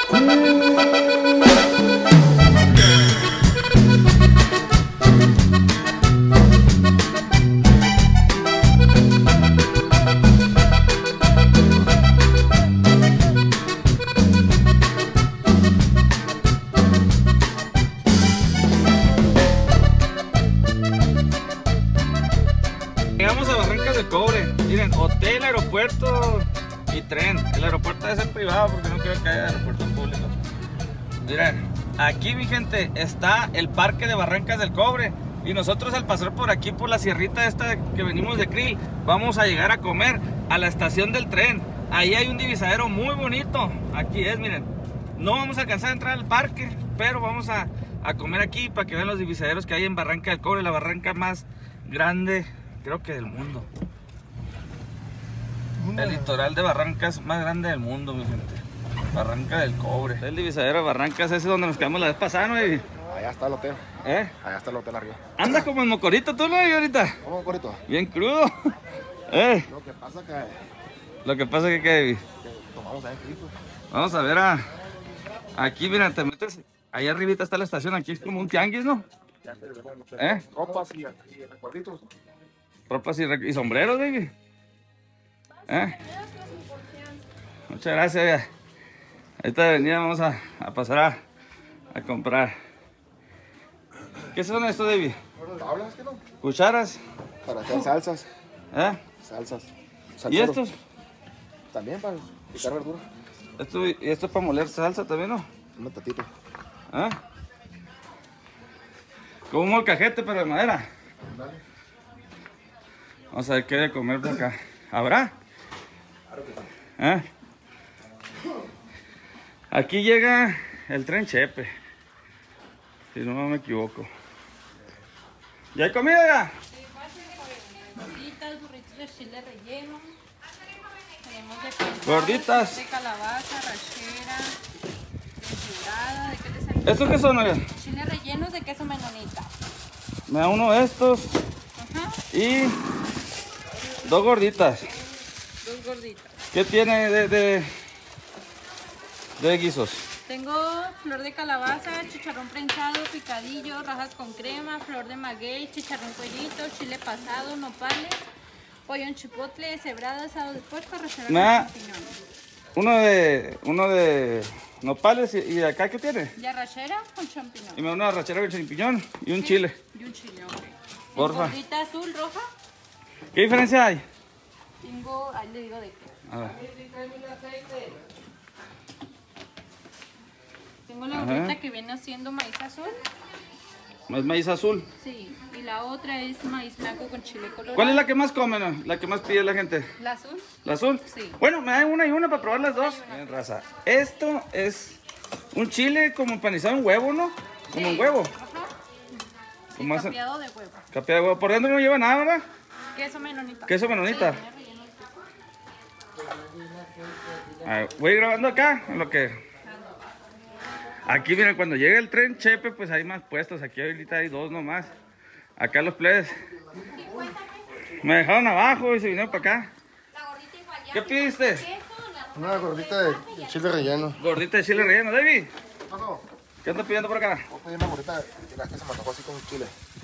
Llegamos a Barrancas del Cobre. Miren, hotel, aeropuerto y tren. El aeropuerto debe ser privado porque no quiero que haya aeropuerto público. Miren, aquí mi gente está el parque de Barrancas del Cobre. Y nosotros al pasar por aquí, por la sierrita esta que venimos de Krill, vamos a llegar a comer a la estación del tren. Ahí hay un divisadero muy bonito. Aquí es, miren. No vamos a alcanzar a entrar al parque, pero vamos a comer aquí para que vean los divisaderos que hay en Barranca del Cobre. La barranca más grande, creo que del mundo. El litoral de Barrancas más grande del mundo, mi gente. Barranca del Cobre. El divisadero de Barrancas, ese es donde nos quedamos la vez pasada, ¿no? Allá está el hotel. Allá está el hotel arriba. Anda como en mocorito tú, ¿no? Ahorita. ¿Cómo mocorito? Bien crudo. Lo que pasa que... Lo que pasa que tomamos allá en Cristo. vamos a ver aquí, mira, te metes. Ahí arribita está la estación, aquí es como un tianguis, ¿no? Ropas y recuerditos. Ropas y sombreros, baby. Muchas gracias, ya. Ahorita venía, vamos a pasar a comprar. ¿Qué son estos, David? ¿Tablas que no? ¿Cucharas? Para hacer salsas. Salsas. ¿Y Salseros. estos? También para picar verdura. ¿Y esto es para moler salsa también, no? Un tatito. Como un molcajete, pero de madera. Dale. Vamos a ver qué hay de comer por acá. ¿Habrá? Claro que sí. Aquí llega el tren Chepe, si no me equivoco. ¿Ya hay comida ya? Gorditas, burritos de chile relleno. Tenemos de pescado, Gorditas. de calabaza, rachera, deshebrada, ¿de qué te salió? ¿Estos qué son, oiga? Chile rellenos de queso menonita. Me da uno de estos y dos gorditas. Dos gorditas. ¿Qué tiene de guisos? Tengo flor de calabaza, chicharrón prensado, picadillo, rajas con crema, flor de maguey, chicharrón cuellito, chile pasado, nopales, pollo en chipotle, deshebrada, asado de puerco, rachera con champiñones. Uno de nopales y acá ¿qué tiene? De arrachera con champiñones. Y me da una rachera con champiñón y un chile. Y un chile, ok. Porfa. Gordita azul, roja. ¿Qué diferencia hay? Tengo, ahí le digo de qué. A ver. Tengo la gordita que viene haciendo maíz azul. ¿Es maíz azul? Sí. Y la otra es maíz blanco con chile colorado. ¿Cuál es la que más come, no? La que más pide la gente? ¿La azul? ¿La azul? Sí. Bueno, me dan una y una para probar las dos. Bien, raza. Esto es un chile como empanizado en huevo, ¿no? Como en huevo. Ajá. Sí, ¿Cómo hacen? capeado de huevo. Capeado de huevo. Por dentro no lleva nada, ¿verdad? Queso menonita. Queso menonita. Sí, viene relleno de queso. A ver, voy grabando acá en lo que... Aquí, miren, cuando llegue el tren Chepe, pues hay más puestos. Aquí ahorita hay dos nomás. Acá los plebes me dejaron abajo y se vinieron para acá. ¿Qué pidiste? Una gordita de chile relleno. Gordita de chile relleno, David. ¿Qué pasó? ¿Qué andas pidiendo por acá? Voy a pedir una gordita de las que se me antojó así con chile.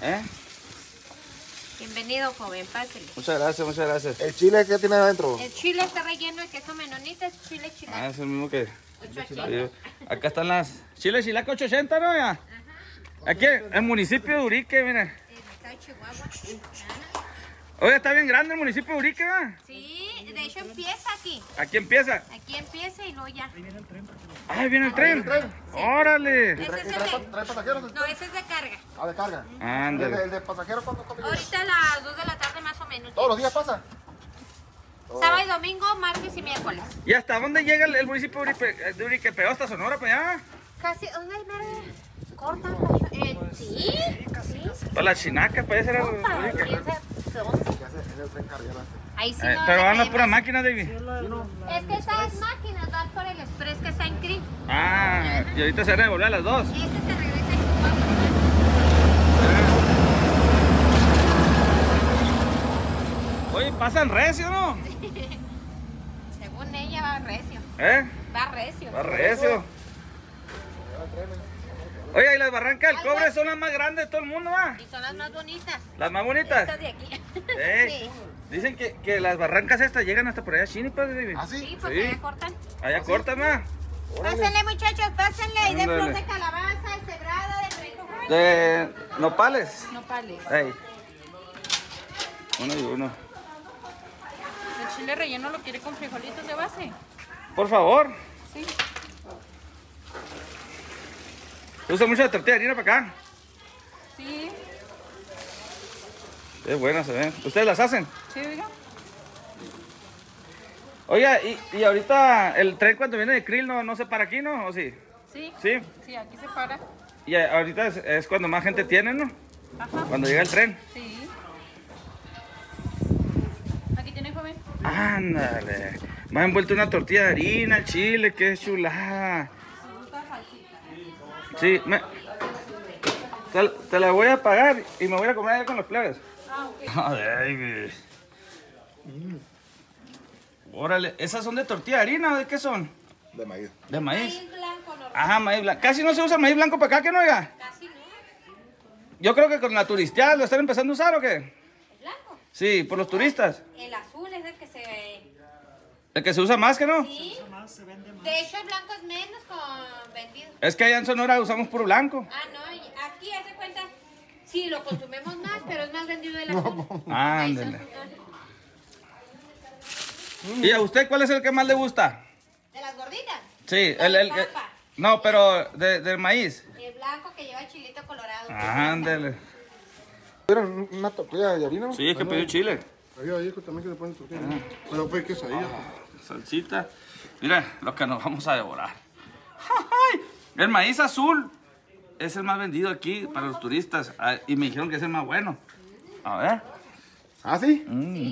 Bienvenido, joven, pásele. Muchas gracias, muchas gracias. ¿El chile qué tiene adentro? El chile está relleno de queso menonita, es chile chilaco. Es el mismo que... 880. Acá están las... Chile chilaco 880, ¿no? Ya. Aquí, el municipio de Urique, miren. El estado de Chihuahua. Oye, está bien grande el municipio de Urique, ¿verdad? Sí, de hecho empieza aquí. Aquí empieza. Aquí empieza y luego ya. ¡Ay, viene el tren! ¡Órale! Ese es ¿Trae pasajeros? No, ese es de carga. Ah, de carga. Ándale. ¿El de pasajeros cuánto come? Ahorita a las 2 de la tarde más o menos. ¿Todos los días pasa? Sábado y domingo, martes y miércoles. ¿Y hasta dónde llega el municipio de Urique? ¿Pegado hasta Sonora para allá? Casi, ¿dónde es mero? Corta. Sí, sí. Para la Chinaca, para allá será Compa, Urique. ¿quién sabe dónde? Es el tren carguero. Ahí sí no. Pero van las le puras máquinas, David. Es que estas máquinas van por el express que está en Krill. Ah, y ahorita se van a devolver a las dos. Ese se regresa en Chihuahua. Oye, pasan recio, ¿no? Según ella va recio. ¿Eh? Va recio. Va recio. son las más grandes de todo el mundo, ¿va? Y son las más bonitas. Las más bonitas. Estas de aquí. Sí. Dicen que las barrancas estas llegan hasta por allá, Chini, pues, baby. ¿Ah, Sí, sí? pues Sí. allá cortan. Allá cortan, ¿va? Pásenle, muchachos, pásenle. Y de Ándale. flor de calabaza, de cebrada, de trejo. De nopales. Nopales. Ey. Uno y uno. El chile relleno lo quiere con frijolitos de base. Por favor. Sí. Usa mucho la tortilla de harina para acá. Sí. Es buena, se ven. ¿Ustedes las hacen? Sí, oiga. Oiga, y ahorita el tren cuando viene de Krill no se para aquí, ¿no? ¿O sí? Sí. Sí. Sí, aquí se para. Y ahorita es cuando más gente tiene, ¿no? Ajá. Cuando llega el tren. Sí. Aquí tiene, joven. Ándale. Me ha envuelto una tortilla de harina, el chile, qué chulada. Me gusta salsita. Sí, te la voy a pagar y me voy a comer allá con los plebes. Ah, ok. Ay, órale, ¿esas son de tortilla de harina o de qué son? De maíz. ¿De maíz? Maíz blanco, normal. Ajá, maíz blanco. Casi no se usa maíz blanco para acá, ¿que no, oiga? Casi no. Yo creo que con la turisteada lo están empezando a usar, ¿o qué? ¿El blanco? Sí, por los turistas. El azul es el que se... El que se usa más, ¿que no? Sí. De hecho, el blanco es menos con vendido. Es que allá en Sonora usamos puro blanco. Ah, no, y aquí hace cuenta, sí, lo consumimos más, pero es más vendido el azul. Ándale. ¿Y a usted cuál es el que más le gusta? ¿De las gorditas? Sí, No, el de que... papa. No, pero del maíz. El blanco que lleva chilito colorado. Ándale. ¿Era una tortilla de harina? Sí, es que pidió chile. Había hijo también que le ponen tortilla. Pero pues quesadilla. Salsita. Mira lo que nos vamos a devorar. ¡Ay! El maíz azul es el más vendido aquí para los turistas. Ah, y me dijeron que es el más bueno. A ver. ¿Ah, sí?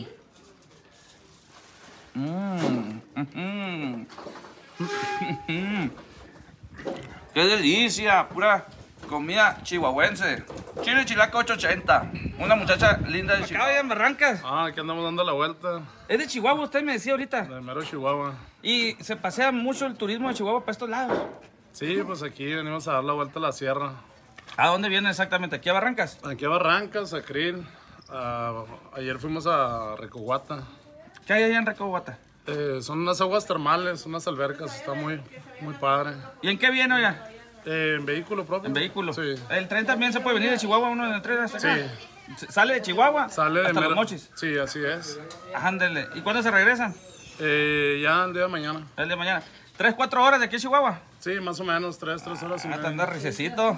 ¡Qué delicia! Pura comida chihuahuense. Chile chilaca 880. Una muchacha linda de Chihuahua. en Barrancas. Ah, aquí andamos dando la vuelta Es de Chihuahua, usted me decía ahorita. de mero Chihuahua. Y se pasea mucho el turismo de Chihuahua para estos lados. Sí, pues aquí venimos a dar la vuelta a la sierra. ¿A dónde viene exactamente? ¿Aquí a Barrancas? Aquí a Barrancas, a Krill. Ayer fuimos a Recohuata. ¿Qué hay allá en Recohuata? Son unas aguas termales, unas albercas, está muy padre. ¿Y en qué viene, oiga? En vehículo propio. En vehículo. Sí. El tren también se puede venir de Chihuahua, uno en el tren hasta acá. Sí. ¿Sale de Chihuahua? Sale de hasta mero- Los Mochis. Sí, así es. Ándele. ¿Y cuándo se regresan? Ya el día de mañana. El de mañana. 3, 4 horas de aquí a Chihuahua. Sí, más o menos, 3 horas y Hasta media. anda risecito.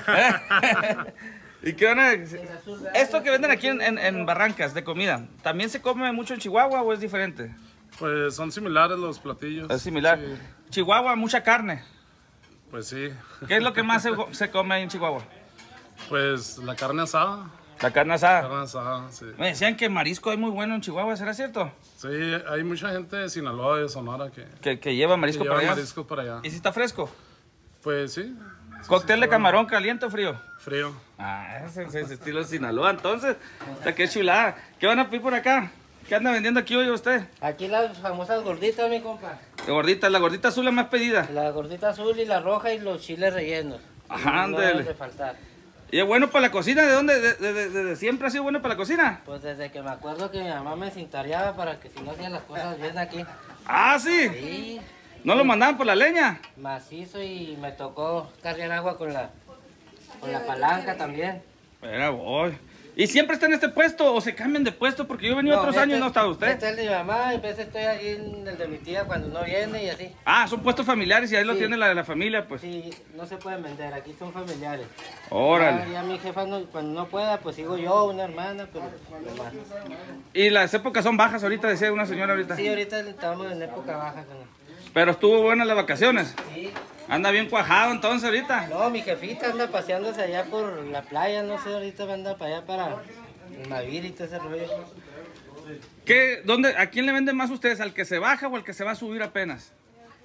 ¿Y qué van a... Esto que venden aquí en Barrancas de comida, ¿también se come mucho en Chihuahua o es diferente? Pues son similares los platillos. Es similar. Sí, Chihuahua, mucha carne. pues sí. ¿Qué es lo que más se come ahí en Chihuahua? Pues la carne asada. La carne asada. Carne asada, sí. Me decían que marisco hay muy bueno en Chihuahua, ¿será cierto? Sí, hay mucha gente de Sinaloa y de Sonora que Que lleva marisco lleva para allá. mariscos para allá. ¿Y si está fresco? Pues sí. ¿Cóctel de sí, camarón caliente o frío? Frío. Ah, ese es estilo de Sinaloa, entonces. O sea, qué chulada. ¿Qué van a pedir por acá? ¿Qué anda vendiendo aquí hoy usted? Aquí las famosas gorditas, mi compa. La gordita azul la más pedida. La gordita azul y la roja y los chiles rellenos. Ajá, No deben ándele. de faltar. ¿Y es bueno para la cocina? ¿De dónde? ¿Desde siempre ha sido bueno para la cocina? Pues desde que me acuerdo que mi mamá me cintareaba para que si no hacía las cosas bien aquí. Ah, sí. Sí, ¿No lo mandaban por la leña? macizo y me tocó cargar agua con la palanca también. Era voy. ¿Y siempre está en este puesto o se cambian de puesto? Porque yo he venido otros años y no estaba usted. Este es el de mi mamá y a veces estoy ahí en el de mi tía cuando no viene y así. Ah, son puestos familiares y ahí lo Sí. tiene la de la familia, pues. Sí, no se pueden vender, aquí son familiares. Órale. Ya mi jefa cuando no pueda, pues sigo yo, una hermana, pero no más. Y las épocas son bajas ahorita, decía una señora ahorita. Sí, ahorita estamos en época baja. Pero estuvo buenas las vacaciones. Sí. Anda bien cuajado entonces ahorita. No, mi jefita anda paseándose allá por la playa, no sé, ahorita anda para allá para el Navir y todo ese rollo. ¿A quién le venden más ustedes? ¿Al que se baja o al que se va a subir apenas?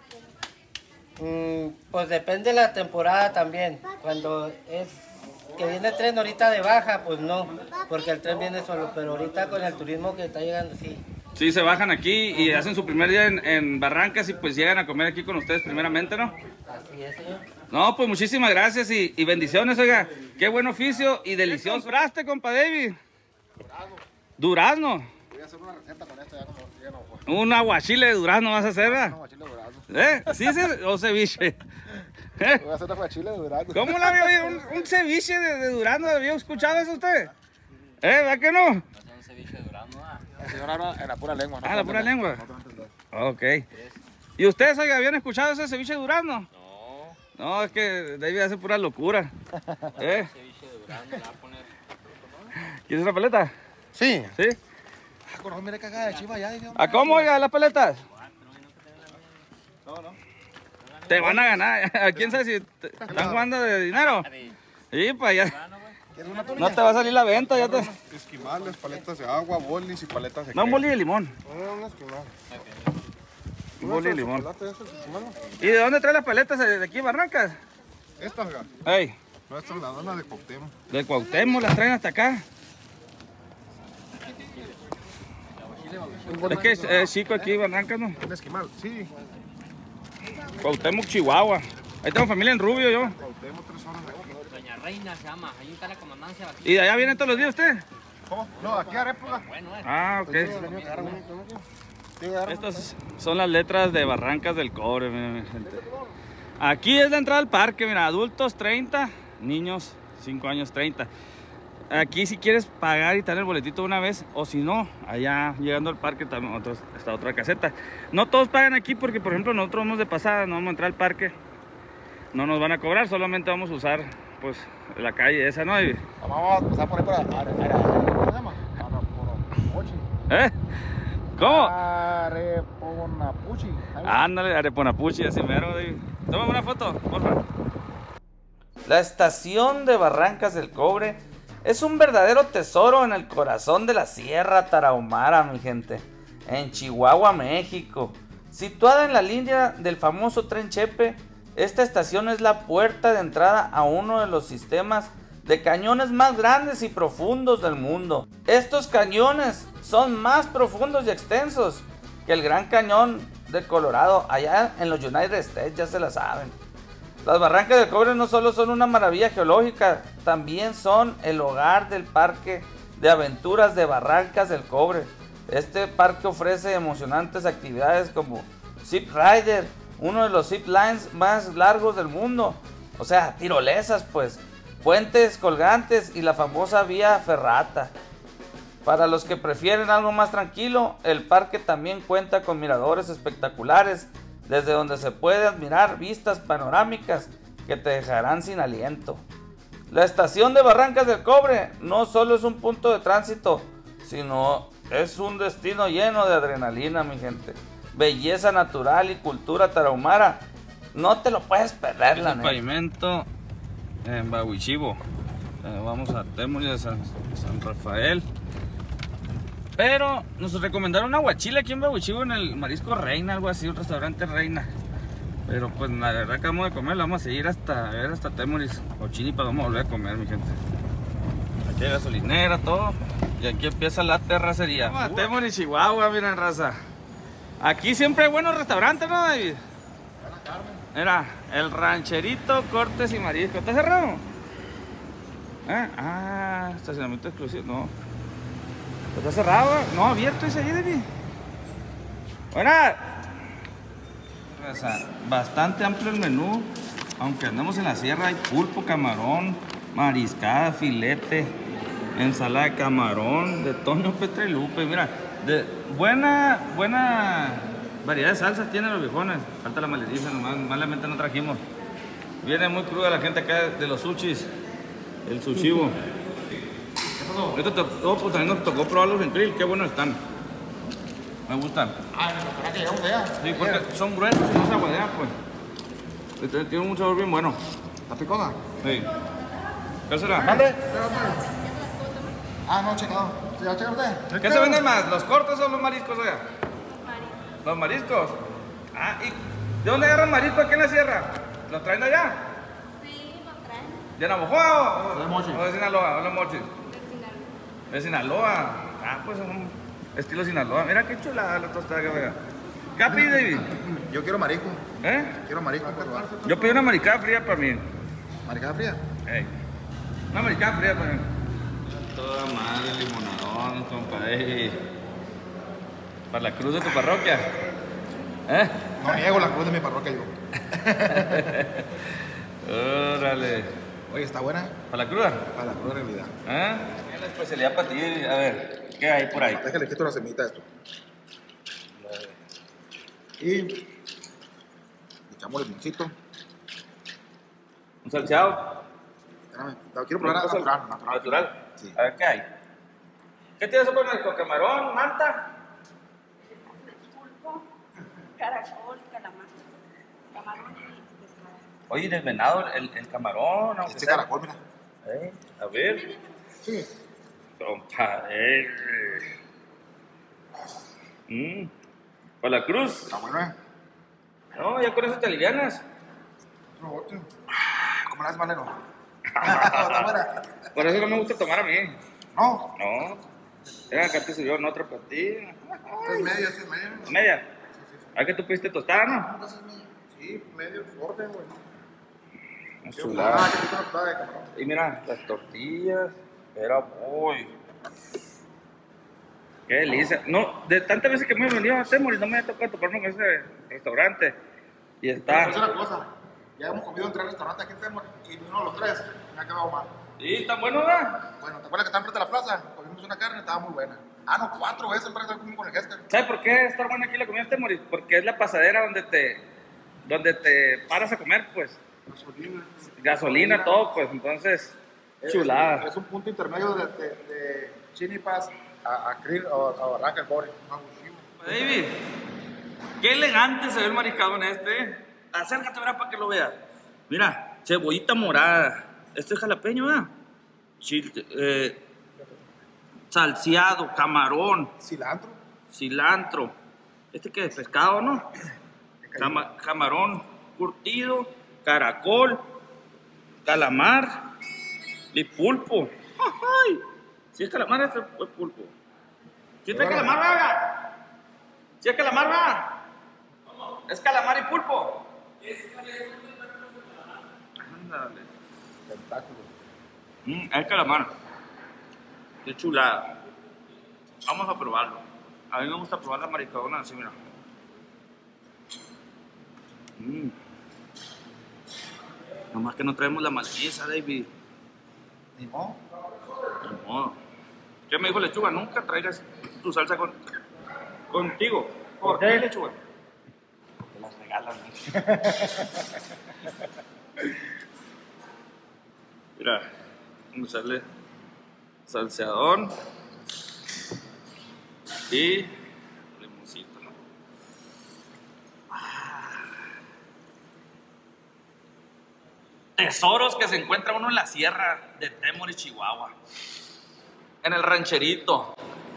Pues depende de la temporada también. Cuando es que viene el tren ahorita de baja, pues no, porque el tren viene solo, pero ahorita con el turismo que está llegando, sí. Sí, se bajan aquí y hacen su primer día en Barrancas y pues llegan a comer aquí con ustedes primeramente, ¿no? Así es, señor. No, pues muchísimas gracias y bendiciones, oiga. Qué buen oficio y delicioso. ¿Qué compraste, compa David? Durazno. Voy a hacer una receta con esto ya no fue. Un aguachile de durazno vas a hacer, ¿verdad? Un aguachile de durazno. ¿Sí o ceviche? Voy a hacer un aguachile de durazno. ¿Cómo la había oído? ¿Un ceviche de durazno? ¿Había escuchado eso usted? ¿Verdad que no? El señor habla en la pura lengua. Ah, la pura lengua. No te va a entender. Ok. ¿Y ustedes, oiga, habían escuchado ese ceviche de durazno? No. No, es que David hace pura locura. Ceviche de durazno, le va a poner. ¿Quieres una paleta? Sí. ¿Sí? Ah, con mire cagada de chiva ya. ¿A cómo, oiga, las paletas? No. Te van a ganar. ¿A quién sabe si están jugando de dinero? Sí, para allá. No te va a salir la venta, ya te... Esquimales, paletas de agua, bolis y paletas de No, un boli de limón. un esquimal. Un boli de limón. ¿Chocolate este esquimal? ¿Y de dónde trae las paletas? ¿De aquí, Barrancas? Estas, oiga. Ey, No, esta es la dona de Cuauhtémoc. de Cuauhtémoc las traen hasta acá. Es que es chico aquí, Barrancas, ¿no? Un esquimal, sí. Cuauhtémoc, Chihuahua. Ahí tengo familia en Rubio, yo. Cuauhtémoc, 3 horas de aquí. Doña Reina se llama, ahí está la comandancia. ¿Y de allá vienen todos los días usted? ¿Cómo? No, aquí a Arepuga. Ah, ok. Estas son las letras de Barrancas del Cobre, mi gente. Aquí es la entrada al parque, mira, adultos 30, niños 5 años 30. Aquí si quieres pagar y tener el boletito una vez, o si no, allá llegando al parque también está otra caseta. No todos pagan aquí porque, por ejemplo, nosotros vamos de pasada, no vamos a entrar al parque. No nos van a cobrar, solamente vamos a usar, pues, la calle esa, ¿no? Vamos a pasar por ahí para ¿cómo se llama? Areponapuchi. ¿Eh? ¿Cómo? Areponapuchi. Ándale, Areponapuchi, así mero. Toma una foto, por favor. La estación de Barrancas del Cobre es un verdadero tesoro en el corazón de la Sierra Tarahumara, mi gente. En Chihuahua, México. Situada en la línea del famoso Tren Chepe, esta estación es la puerta de entrada a uno de los sistemas de cañones más grandes y profundos del mundo. Estos cañones son más profundos y extensos que el Gran Cañón de Colorado, allá en los United States, ya se la saben. Las Barrancas del Cobre no solo son una maravilla geológica, también son el hogar del Parque de Aventuras de Barrancas del Cobre. Este parque ofrece emocionantes actividades como Zip Rider, uno de los zip lines más largos del mundo, o sea, tirolesas pues, puentes colgantes y la famosa vía ferrata. Para los que prefieren algo más tranquilo, el parque también cuenta con miradores espectaculares, desde donde se puede admirar vistas panorámicas que te dejarán sin aliento. La estación de Barrancas del Cobre no solo es un punto de tránsito, sino es un destino lleno de adrenalina, mi gente. Belleza natural y cultura tarahumara. No te lo puedes perder, la neta. Pavimento en Bahuichivo. Vamos a Temuris de San Rafael. Pero nos recomendaron un aguachile aquí en Bahuichivo, en el Marisco Reina, algo así, un restaurante Reina. Pero pues la verdad acabamos de comer, vamos a seguir hasta Temuris o Chinipa, vamos a volver a comer, mi gente. Aquí hay gasolinera, todo. Y aquí empieza la terracería. Vamos a Temuris, Chihuahua, miren, raza. Aquí siempre hay buenos restaurantes, ¿no, David? Mira, el Rancherito Cortes y Marisco. ¿Está cerrado? Ah, estacionamiento exclusivo, no. ¿Está cerrado? No, abierto ese ahí, David. Buena. Bastante amplio el menú. Aunque andamos en la sierra, hay pulpo, camarón, mariscada, filete, ensalada de camarón, de Toño Petrelupe. Mira, de buena variedad de salsas tienen los viejones. Falta la malediza, nomás, malamente no trajimos. Viene muy cruda la gente acá de los sushis. El sushivo. Esto pues, también nos tocó probarlos en grill, qué buenos están. Me gustan. Ah, ¿para que llegamos allá? Sí, porque son gruesos y no se aguadean, pues. Tiene un sabor bien bueno. ¿La picona? Sí. ¿Qué será? ¿Dónde? Ah, no, checado. ¿Ya checa usted? ¿Qué se venden más? ¿Los cortos o los mariscos, oiga? ¿Los mariscos? Ah, ¿y de dónde agarran marisco aquí en la sierra? ¿Los traen de allá? Sí, lo traen. ¿De Navajo De Mochis. o de Sinaloa? ¿O de Mochis? De Sinaloa. Ah, pues Estilo Sinaloa. Mira qué chulada la tostada que vea. ¿Qué pide, David? Yo quiero marisco. ¿Eh? Quiero marisco, por favor. Yo pedí una maricada fría para mí. ¿Maricada fría? Ey. Una maricada fría para mí. Toda madre, limonadón, compa. Ey. Para la cruz de tu parroquia. ¿Eh? No niego la cruz de mi parroquia yo. Órale. Oye, ¿está buena? ¿Para la cruda? Para la cruz de realidad. ¿Ah? ¿Qué es la especialidad para ti? A ver, ¿qué hay por ahí? Déjale quito la semita a esto. Y le echamos limoncito. ¿Un salseado? Espérame, la quiero probar natural. ¿Natural? Sí. A ver, ¿qué hay? ¿Qué tienes para México? ¿Camarón? ¿Manta? Pulpo, caracol, calamar, camarón y pescado. Oye, desvenado el camarón. Aunque Este sea. caracol, mira. A ver. Sí. Compadre. ¿Para la cruz? Está bueno, ¿eh? No, ya con eso te alivianas. ¿Cómo la haces, Valero? Está buena. Por eso no me gusta tomar a mí. No. No. Era acá te sirvieron otra para ti. 3 es media. ¿Media? ¿A que tú pediste tostada, no? Sí, medio orden, güey. Chulada. que tú no sabes, cabrón. Y mira, las tortillas. Era muy. Qué delicia. No, de tantas veces que me he venido a Temoris, no me ha tocado toparme con ese restaurante. Y está. Es una cosa. Ya hemos comido en 3 restaurantes aquí en Temoris y ninguno de los 3 me ha quedado mal. Sí, tan bueno, ¿verdad? Bueno, ¿te acuerdas que está enfrente de la plaza? Comimos una carne, estaba muy buena. Ah, no, 4 veces el precio comimos con el Gesca. ¿Sabes por qué está buena aquí la comida en Temoris? Porque es la pasadera donde te paras a comer, pues. Gasolina, todo, pues. Entonces, chulada. Es un punto intermedio de Chinipas a Krill o a Barranca del Cobre. David, qué elegante se ve el mariscado en este. Acércate, verá, para que lo veas. Mira, cebollita morada. Este es jalapeño, ¿verdad? Salseado, camarón, cilantro. ¿Este qué es? Pescado, ¿no? Camarón curtido, caracol, calamar y pulpo. ¡Ay! Si es calamar, este es pulpo. ¿Si es calamar, ¿verdad? ¿Si es calamar, verdad? ¿Es calamar y pulpo? Ándale. Es calamar. Qué chulada. Vamos a probarlo. A mí me gusta probar la mariscadona así, mira. Nomás que no traemos la malquiza, David. Ni modo. Ni modo. ¿Qué me dijo Lechuga? Nunca traigas tu salsa contigo. ¿Por qué, Lechuga? Te las regalan. Mira, vamos a echarle salseadón y limoncito, ¿no? Tesoros que se encuentra uno en la sierra de Temoris, Chihuahua. En el rancherito.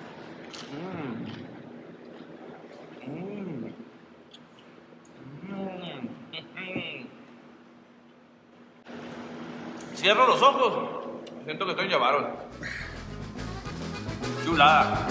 Cierro los ojos. Siento que estoy en Llavaron. Chulada.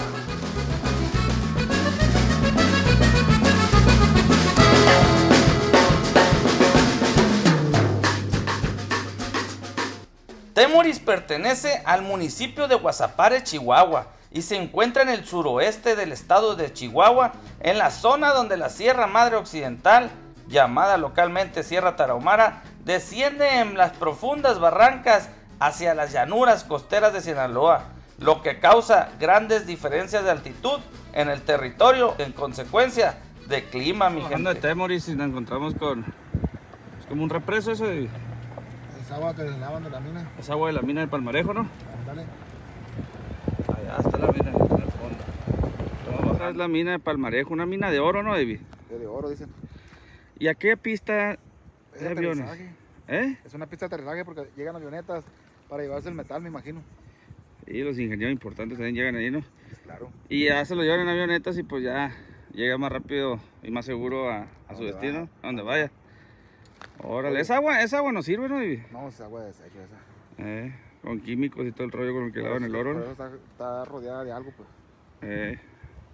Temoris pertenece al municipio de Guasapare, Chihuahua, y se encuentra en el suroeste del estado de Chihuahua, en la zona donde la Sierra Madre Occidental, llamada localmente Sierra Tarahumara, desciende en las profundas barrancas hacia las llanuras costeras de Sinaloa, lo que causa grandes diferencias de altitud en el territorio, en consecuencia de clima, mi gente. de Temoris y nos encontramos con... Es como un represo eso de... Es agua que lavan de la mina. Es agua de la mina del Palmarejo, ¿no? Dale. Allá está la mina en el fondo. Esta es la mina de Palmarejo, una mina de oro, ¿no, David? De oro, dicen. ¿Y a qué pista Es de aviones? aterrizaje. Es una pista de aterrizaje porque llegan avionetas para llevarse el metal, me imagino. Y los ingenieros importantes también llegan ahí, ¿no? Claro. Y ya se lo llevan en avionetas y pues ya llega más rápido y más seguro a su destino, a donde vaya. Órale, esa agua no sirve, ¿no, David? No, es agua de desecho esa. Con químicos y todo el rollo con el que lavan el oro, Por ¿no? eso está rodeada de algo, pues.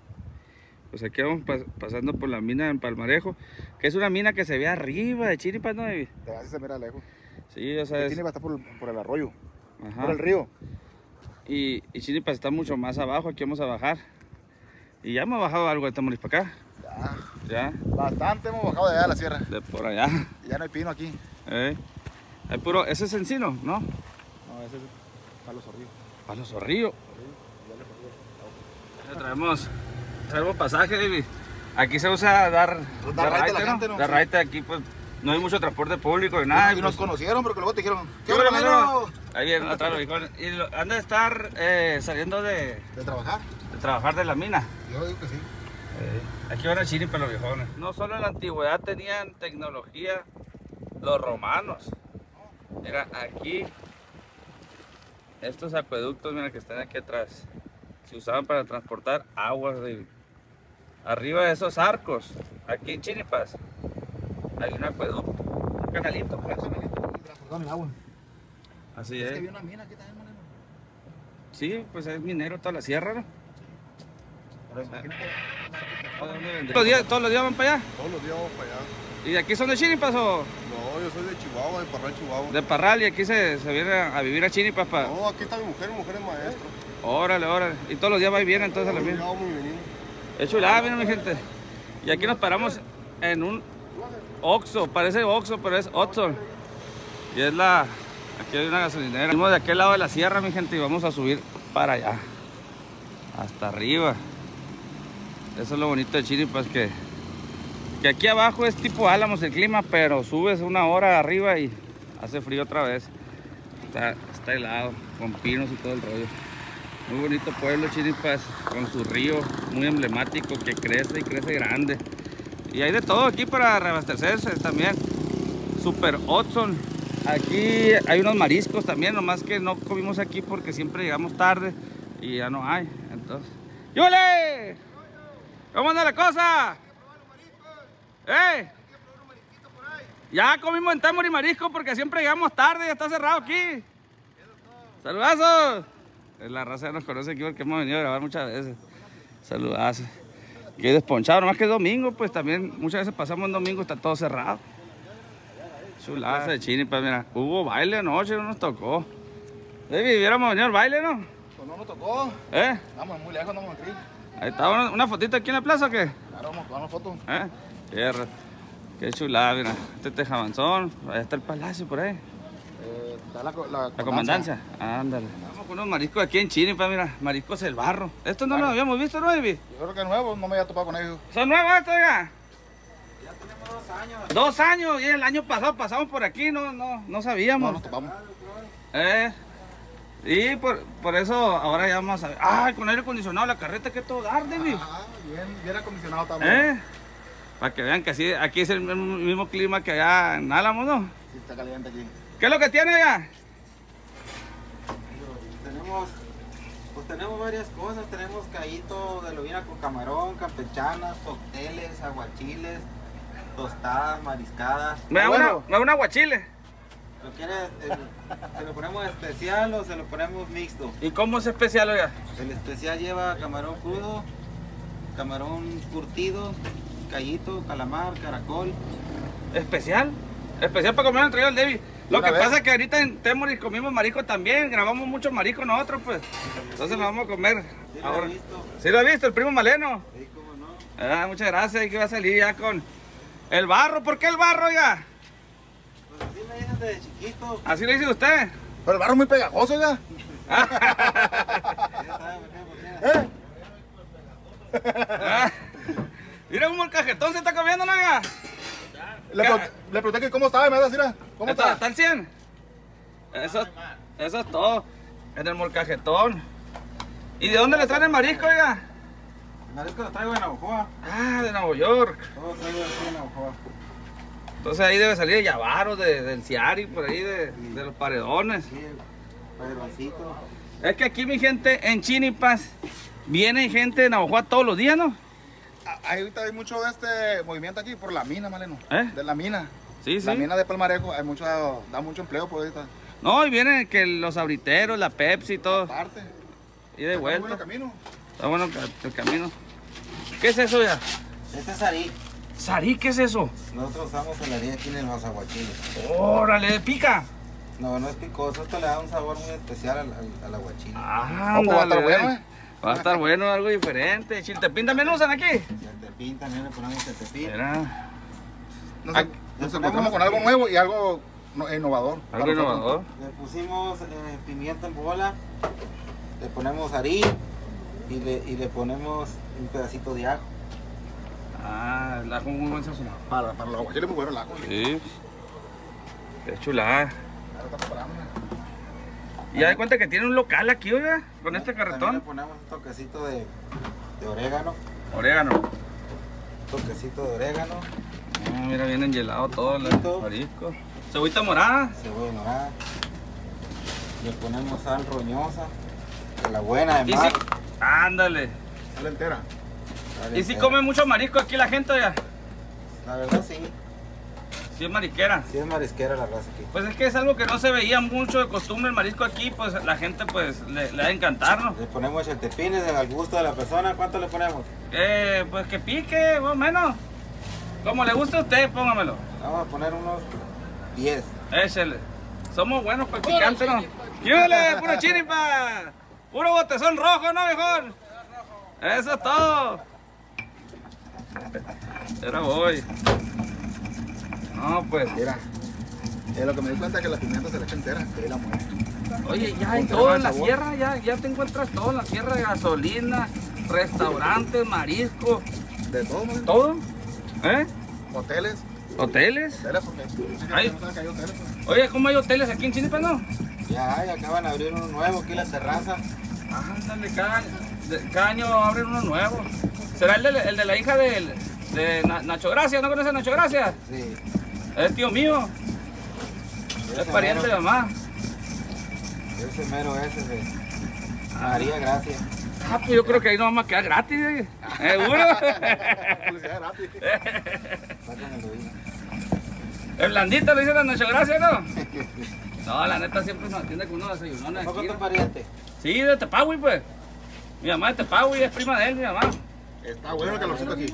Pues aquí vamos pasando por la mina en Palmarejo, que es una mina que se ve arriba de Chinipas, ¿no, David? Te vas a se mira lejos. Sí, o sea, Chinipas está por el arroyo, ajá, por el río. Y Chinipas está mucho más abajo, aquí vamos a bajar. Y ya hemos bajado algo de Tamaulipas para acá. Ya. Bastante hemos bajado de allá a la sierra. De por allá. Ya no hay pino aquí. Hay puro, ese es encino, ¿no? No, ese es Palo Zorrillo. Palo Zorrillo. Ya traemos pasaje, David. Aquí se usa dar raite a la gente, ¿no? Dar raite aquí, pues no hay mucho transporte público ni nada. Y nos conocieron porque luego te dijeron, ¿qué onda, manero? Ahí vienen atrás los viejones. Y han de estar saliendo ¿De trabajar? de trabajar de la mina. Yo digo que sí. Aquí van a Chinipas los viejones. No solo en la antigüedad tenían tecnología los romanos. Mira, aquí, estos acueductos, mira, que están aquí atrás, se usaban para transportar aguas de arriba de esos arcos. Aquí en Chinipas hay un acueducto, un canalito, pues. Transportaron el agua. Así Es es. que había una mina aquí también, Maleno. Sí, pues es minero toda la sierra, ¿no? Pero imagínate. ¿Todos los días van para allá? Todos los días vamos para allá. ¿Y de aquí son de Chinipas o No, yo soy de Chihuahua, de Parral, Chihuahua. de Parral? Y aquí se viene a vivir a Chinipas para... No, aquí está mi mujer es maestro. Órale. Y todos los días va y viene entonces a la Todos los mina. días vamos y venimos. Es chulada, miren mi gente. Y aquí nos paramos en un Oxxo, parece Oxxo, pero es Oxxo. Y es aquí hay una gasolinera. Venimos de aquel lado de la sierra, mi gente, y vamos a subir para allá. Hasta arriba. Eso es lo bonito de Chinipas, que aquí abajo es tipo Álamos el clima, pero subes una hora arriba y hace frío otra vez. Está helado, con pinos y todo el rollo. Muy bonito pueblo Chinipas, con su río muy emblemático que crece y crece grande. Y hay de todo aquí para reabastecerse también. Super Hudson. Aquí hay unos mariscos también, nomás que no comimos aquí porque siempre llegamos tarde y ya no hay. Entonces, ¡yole! ¿Cómo anda la cosa? Ya comimos en Temor y marisco porque siempre llegamos tarde, ya está cerrado aquí. ¡Saludazos! La raza ya nos conoce aquí porque hemos venido a grabar muchas veces. Saludazos. Aquí desponchado, nomás que es domingo, pues también muchas veces pasamos en domingo, está todo cerrado. Chulaza de Chinipas, mira. Hubo baile anoche, no nos tocó. David, hubiéramos venido al baile, ¿no? Pues no nos tocó. Vamos muy lejos, no vamos aquí. Ahí está, una fotito aquí en la plaza, ¿o qué? Claro, vamos a tomar una foto. Tierra. Qué chulada, mira. Este es Tejamanzón, allá está el palacio por ahí. Está La comandancia. Ándale. Vamos con unos mariscos aquí en Chinipas, mira. Mariscos El Barro. Esto no lo habíamos visto, ¿no, David? Yo creo que es nuevo, no me había topado con ellos. ¿Son nuevos estos, oiga? Ya tenemos 2 años. 2 años, y el año pasado pasamos por aquí, no sabíamos. No nos topamos. Y por eso ahora ya vamos a ver. ¡Ay, con aire acondicionado la carreta, que todo dar, David! Bien acondicionado también. Para que vean que así, aquí es el mismo clima que allá en Álamos, ¿no? Sí, está caliente aquí. ¿Qué es lo que tiene allá? Tenemos varias cosas, tenemos callito de lobina con camarón, campechanas, cócteles, aguachiles, tostadas, mariscadas. Me da un aguachile. ¿Lo quieres? ¿Se lo ponemos especial o se lo ponemos mixto? ¿Y cómo es especial, oiga? El especial lleva camarón crudo, camarón curtido, callito, calamar, caracol. ¿Especial? Especial para comer entre yo el David. Lo que pasa es que ahorita en Temoris comimos marisco también, grabamos mucho marisco nosotros, pues. Entonces lo vamos a comer. ¿Sí ahora. lo he visto? ¿Sí lo ha visto, el primo Maleno? Sí, cómo no. Muchas gracias, y que va a salir ya con el barro. ¿Por qué el barro, oiga? Pues así me dicen desde chiquito. ¿Así lo dice usted? Pero el barro es muy pegajoso, ya. Ya sabe por qué. Mira cómo el cajetón se está comiendo, ¿no, oiga? Le pregunté que cómo estaba y me va a decir, ¿cómo está? ¿Está al 100? Eso es todo. En el molcajetón. ¿Y de dónde le traen el marisco, oiga? El marisco lo traigo de Navajoa. Ah, de Nueva York. Todo traigo así de Navajoa. Entonces ahí debe salir de Yavaro, del Ciari, por ahí, de los paredones. Sí, el padroncito. Es que aquí, mi gente, en Chinipas, viene gente de Navajoa todos los días, ¿no? Ahorita hay mucho de este movimiento aquí por la mina, Maleno. ¿Eh? De la mina. Sí, sí. La mina de Palmarejo, da mucho empleo por ahorita. No, y vienen que los abriteros, la Pepsi y todo. Aparte. Y de Está vuelta. bueno el camino. Está bueno el camino. ¿Qué es eso ya? Este es arí. Sarí, ¿qué es eso? Nosotros usamos el arí aquí en los aguachiles. Órale, pica. No, no es picoso. Esto le da un sabor muy especial al aguachile. Ah, va a estar bueno, ¿eh? Va a estar bueno, algo diferente. Chiltepín también usan aquí. Chiltepín también le ponemos chiltepín. Mira, Nos encontramos con algo nuevo y algo innovador. algo innovador. Le pusimos pimienta en bola. Le ponemos arí. Y le ponemos un pedacito de ajo. Ah, el ajo muy buen sazón. Para los aguachiles muy bueno el ajo. Sí. Qué chulada. Ahora está preparando. Y ya de cuenta que tiene un local aquí, oiga, con este También le carretón. ponemos un toquecito de orégano. Orégano. Un toquecito de orégano. Ah, mira, viene enhielado todo el Poquito. marisco. Cebollita morada. Cebolla morada. Le ponemos sal roñosa. De la buena de Y mar. si, ándale. Sale entera. Sale Y si entera. come mucho marisco aquí la gente, oiga. La verdad sí. Si es marisquera. Sí es marisquera la raza aquí. Pues es que es algo que no se veía mucho de costumbre el marisco aquí, pues la gente pues le va a encantar, ¿no? Le ponemos cheltepines al gusto de la persona. ¿Cuánto le ponemos? Pues que pique, más o menos. Como le guste a usted, póngamelo. Vamos a poner unos 10. Échele. Somos buenos para el picante, ¿no? ¡Yúbele! ¡Puro chiripa! ¡Puro botezón rojo, no, mejor! Eso es todo. Ahora voy. No, pues. Mira, lo que me di cuenta es que la pimienta se le echa entera. Que la muerte. Oye, ya hay Conserva todo el en la sabor. sierra, ya te encuentras todo en la sierra, gasolina, restaurantes, marisco, De todo, ¿no? todo. ¿Eh? Hoteles. ¿Hoteles? Hoteles porque. Ay. No saben que hay hoteles, pues. Oye, ¿cómo hay hoteles aquí en Chinipa, no? Ya acaban de abrir uno nuevo aquí en la terraza. Ándale, cada año abren uno nuevo. ¿Será el de la hija de Nacho Gracia? ¿No conoces a Nacho Gracia? Sí. Es tío mío, es pariente de mamá. Ese mero ese de María Gracia. Ah, pues yo creo que ahí nos vamos a quedar gratis, seguro. Publicidad gratis. Sácame el oído. El blandito le dicen a Nacho Gracia, ¿no? No, la neta siempre nos atiende con unos desayunones ¿Poco aquí. tu pariente? Sí, de Tepagüey, pues. Mi mamá es de Tepagüey, es prima de él, mi mamá. Está bueno el calorcito aquí.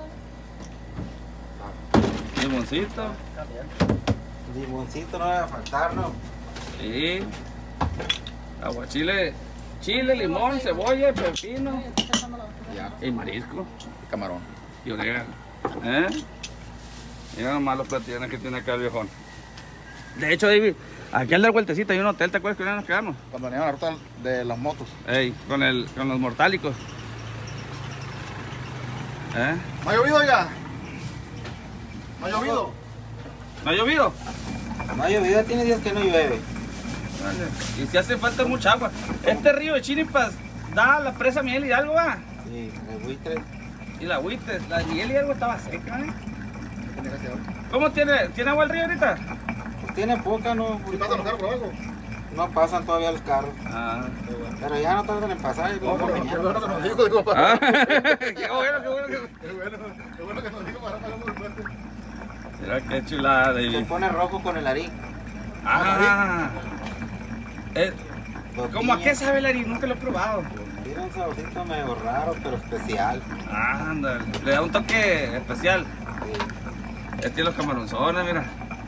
Limoncito. Limoncito no debe faltar, ¿no? Sí. Aguachile, chile, limón, cebolla, pepino. Ya. Y marisco. Camarón. Y orégano. ¿Eh? Mira nomás los platillos que tiene acá el viejón. De hecho, David, aquí al dar vueltecita hay un hotel, ¿te acuerdas que nos quedamos? Cuando venían la ruta de las motos. Ey, con los mortálicos. ¿Eh? ¿No ha llovido ya? ¿No ha llovido? ¿No ha llovido? No ha llovido, tiene días que no llueve. Vale. Y si hace falta mucha agua. Este río de Chinipas da la presa Miguel Hidalgo, ¿va? Sí, el buitre. Y la Huites, la Miguel Hidalgo estaba seca, ¿eh? Tiene que ser. ¿Cómo tiene agua el río ahorita? Pues tiene poca, ¿no? ¿Sí pasan los carros por abajo? No pasan todavía los carros. Ah. Pero ya no tardan en pasar. Yo creo No, que pero qué mañana. bueno que nos dijo, digo, para. Ah. Qué bueno, qué bueno. Qué bueno que nos dijo para pagar el puente. Mira qué chulada, Se David. pone rojo con el arí. Ah. ¿Cómo a qué Tortilla. sabe el harina? Nunca lo he probado. Tiene un saborcito medio raro, pero especial. Ándale. Le da un toque especial. Sí. Este los camaronzones, mira.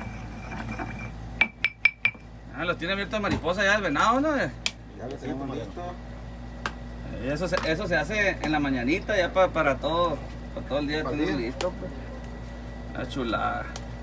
Ah, los tiene abiertos de mariposa ya el venado, ¿no? Ya lo tenemos listo. Eso se hace en la mañanita ya para todo el día Para el tenerlo día. listo, pues. Una chulada.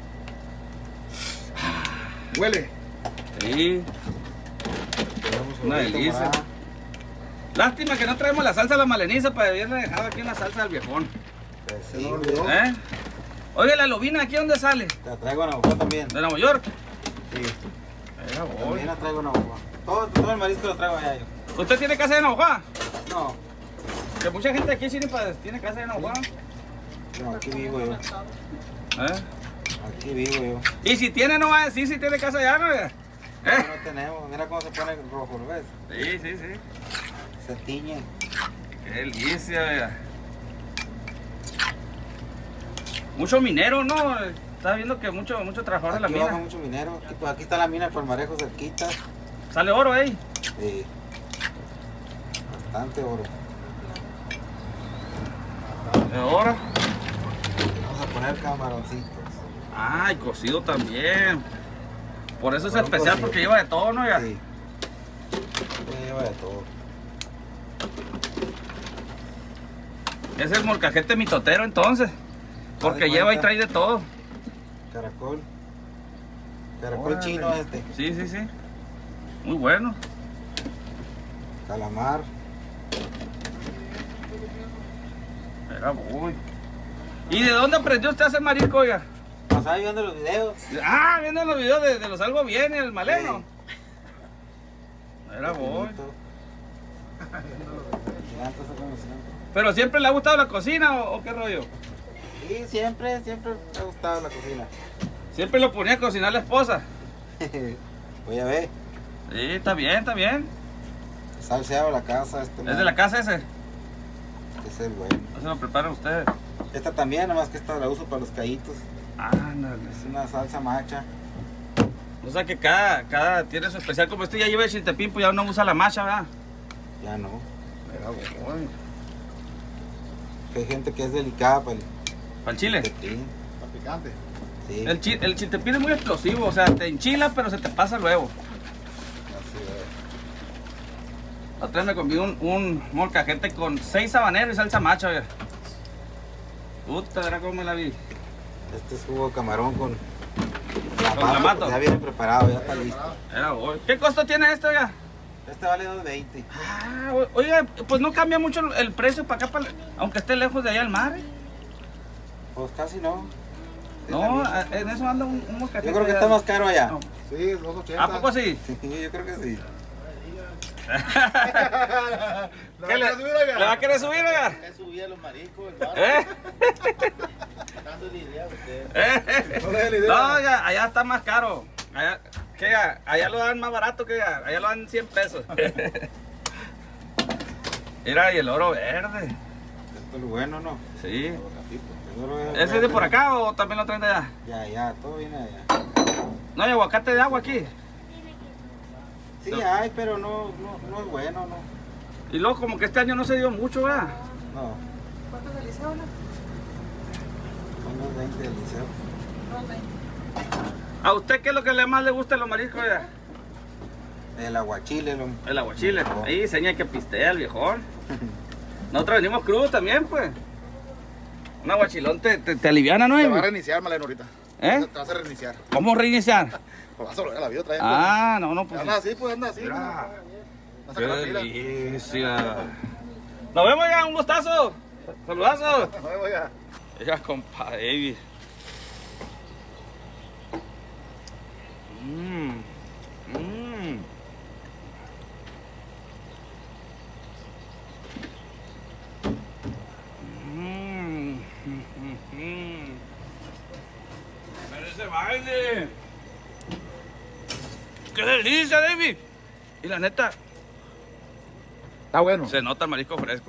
Huele. Sí, Tenemos una juguito delicia. morado. Lástima que no traemos la salsa a la maleniza para haberle dejado aquí una salsa al viejón. Pues Se sí, nos güey. olvidó. ¿Eh? Oye, la lobina, ¿aquí dónde sale? Te la traigo en Navajo también. ¿De Nueva York? Sí. Allá voy. También la traigo en Navajo. Todo el marisco lo traigo allá yo. ¿Usted tiene casa de Navajo? No, Que mucha gente aquí tiene casa de Navajo. no, aquí vivo yo. ¿Eh? Aquí vivo yo. Y si tiene, no va a decir si tiene casa allá, ¿no? No, no tenemos. Mira cómo se pone rojo, ¿lo ves? Sí, sí, sí. Se tiñe. Qué delicia, vea. Mucho minero, ¿no? Estaba viendo que mucho trabajador en la Aquí baja mina. mucho minero. Aquí, pues, aquí está la mina de Palmarejo cerquita. Sale oro ahí. Sí. Bastante oro. Ahora. Vamos a poner camaroncitos. Ay, cocido también. Por eso es Con un especial, cocido. porque lleva de todo, ¿no? Ya. Sí. Lleva de todo. Es el molcajete mitotero entonces. Porque de lleva y cuenta. trae de todo. Caracol. Caracol Órale. chino este. Sí, sí, sí. Muy bueno. Calamar. Era voy. ¿Y de dónde aprendió usted a hacer marisco, oiga? Pasaba viendo los videos. Ah, viendo los videos de los Algo Bien y el Maleno. Era voy. ¿Pero siempre le ha gustado la cocina o qué rollo? Sí, siempre me ha gustado la cocina. Siempre lo ponía a cocinar la esposa. Voy a ver. Sí, está bien, está bien. Salseado la casa. ¿Es de la casa ese? Es el bueno. No se lo preparan ustedes. Esta también, nomás que esta la uso para los callitos. Ándale. Es una salsa macha. O sea que cada tiene su especial. Como este ya lleva el chiltepín, pues ya no usa la macha, ¿verdad? Ya no. Era bueno. Que hay gente que es delicada para ¿Para el chile? chiltepín. Está picante. Sí. El chiltepín es muy explosivo, o sea, te enchila, pero se te pasa luego. Así es. La otra vez me comí un molcajete con 6 habaneros y salsa macha, oiga. Puta, era como me la vi. Este es jugo de camarón con clamato. Ya viene preparado, ya está listo. Era hoy. ¿Qué costo tiene esto, oiga? Este vale $2.20. Ah, oiga, pues no cambia mucho el precio para acá, aunque esté lejos de allá el mar. Pues casi no. No, en eso anda un molcajete. Yo creo que está más caro allá. No. Sí, 2.80. ¿A poco sí? Sí, yo creo que sí. ¿Qué le va a querer subir, oiga? subí a los mariscos, hermano. ¿Eh? Dándole idea a usted. No le den la idea. No, oiga, allá está más caro. Allá, ¿qué, oiga? Allá lo dan más barato que allá lo dan 100 pesos. Mira, y el oro verde. Esto es lo bueno, ¿no? Sí. El oro verde. ¿Ese es de por acá o también lo traen de allá? Ya, todo viene allá. ¿No hay aguacate de agua aquí? Sí hay, pero no es bueno, ¿no? Y luego como que este año no se dio mucho, ¿verdad? No. ¿Cuántos del liceo, no? Son los 20 del liceo. ¿A usted qué es lo que más le gusta de los mariscos, oiga? El aguachile, El aguachile. Ahí seña que pistea el viejón. Nosotros venimos crudos también, pues. Un aguachilón te aliviana, ¿no? Te va a reiniciar, Maleno, ahorita. ¿Eh? Te vas a reiniciar. ¿Cómo reiniciar? Pues vas a volver a la vida otra vez. Ah, no, Pues. pues. Anda así, pues anda así. Ah, Vas a qué sacar la pila. delicia. Nos vemos ya, un gustazo. Saludazo. Nos vemos ya. Ya, compa David. ¡Ese baile! ¡Qué delicia, David! Y la neta, Está bueno. se nota el marisco fresco.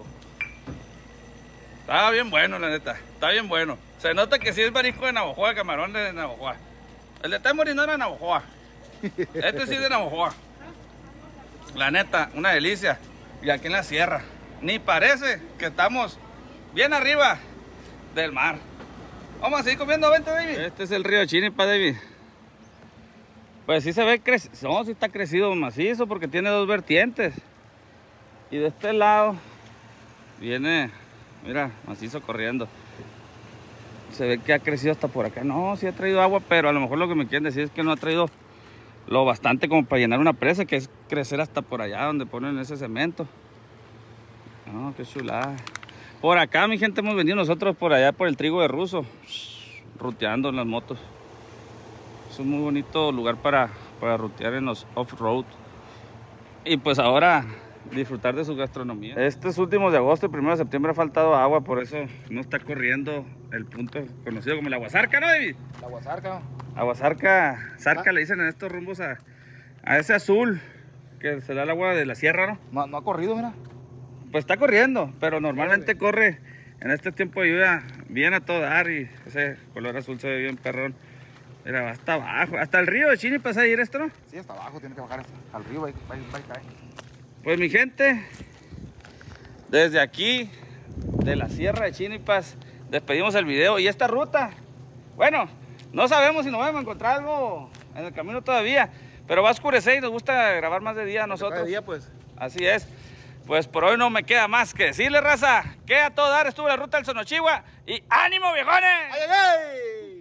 Está bien bueno, la neta. Está bien bueno. Se nota que sí es marisco de Navojoa, camarón de Navojoa. El de Temoris no era de Navojoa. Este sí es de Navojoa. La neta, una delicia. Y aquí en la sierra. Ni parece que estamos bien arriba del mar. Vamos a seguir comiendo, vente, David. Este es el río Chinipa, David. Pues sí se ve crecido. No, sí está crecido macizo porque tiene 2 vertientes. Y de este lado viene, mira, macizo corriendo. Se ve que ha crecido hasta por acá. No, sí ha traído agua, pero a lo mejor lo que me quieren decir es que no ha traído lo bastante como para llenar una presa, que es crecer hasta por allá donde ponen ese cemento. No, qué chulada. Por acá, mi gente, hemos venido nosotros por allá por el trigo de Ruso, ruteando en las motos. Es un muy bonito lugar para rutear en los off-road. Y pues ahora disfrutar de su gastronomía. Estos últimos de agosto y 1 de septiembre ha faltado agua, por eso no está corriendo el punto conocido como el Aguasarca, ¿no, David? La guasarca. Aguasarca, Zarca le dicen en estos rumbos a ese azul que se da el agua de la sierra, ¿no? No ha corrido, mira. Pues está corriendo, pero normalmente corre en este tiempo de lluvia bien a todo dar y ese color azul se ve bien perrón. Mira, va hasta abajo, hasta el río de Chini pasa a ir esto, ¿no? Sí, hasta abajo, tiene que bajar al río, va y cae. Pues mi gente, desde aquí de la Sierra de Chinipas despedimos el video. Y esta ruta, bueno, no sabemos si nos vamos a encontrar algo en el camino todavía, pero va a oscurecer y nos gusta grabar más de día a nosotros. Cada día, pues. Así es. Pues por hoy no me queda más que decirle, raza, que a todo dar estuvo la ruta del Sonochihua y ¡ánimo, viejones! ¡Ay, ay, ay!